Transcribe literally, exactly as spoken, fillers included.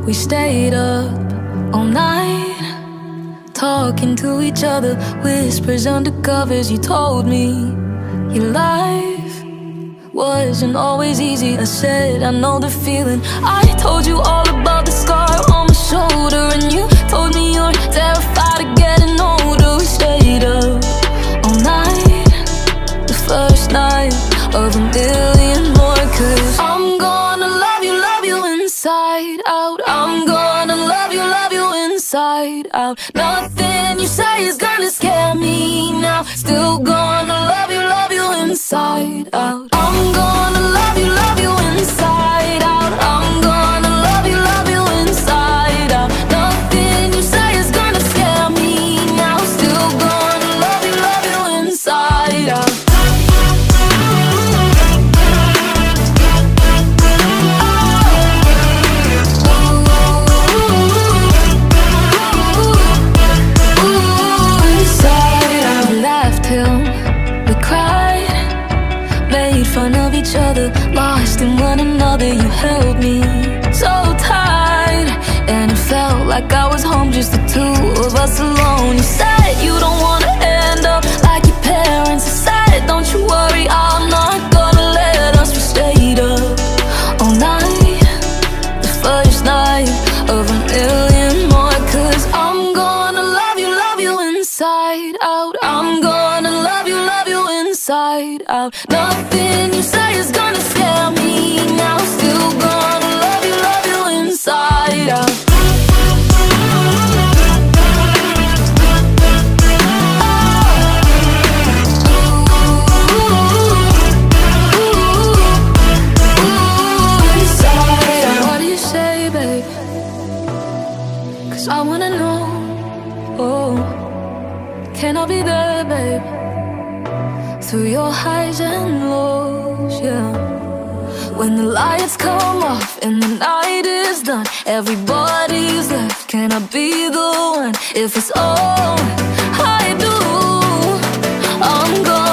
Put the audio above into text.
We stayed up all night, talking to each other, whispers under covers. You told me your life wasn't always easy. I said I know the feeling. I told you all about the scar on my shoulder, and you told me you're terrified of getting older. We stayed up all night, the first night of a million more. Cause I'm gonna love you, love you inside out. I'm gonna love you, love you inside out. Nothing you say is gonna scare me now. Still gonna love you, love you inside out. I'm gonna love you, love you inside out. I'm gonna love you, love you inside out. Nothing you say is gonna scare me now. Still gonna love you, love you inside out. Fun of each other, lost in one another. You held me so tight, and it felt like I was home, just the two of us alone. You said you don't wanna end up like your parents. I said don't you worry, I'm not gonna let us. We stayed up all night, the first night of a million more. Cause I'm gonna love you, love you inside out. I'm gonna love you, love you inside out. Nothing you say is gonna scare me now. Still gonna love you, love you inside out. What do you say, babe? Cause I wanna know. Oh, can I be there, babe? Through your highs and lows, yeah. When the lights come off and the night is done, everybody's left. Can I be the one? If it's all I do, I'm gone.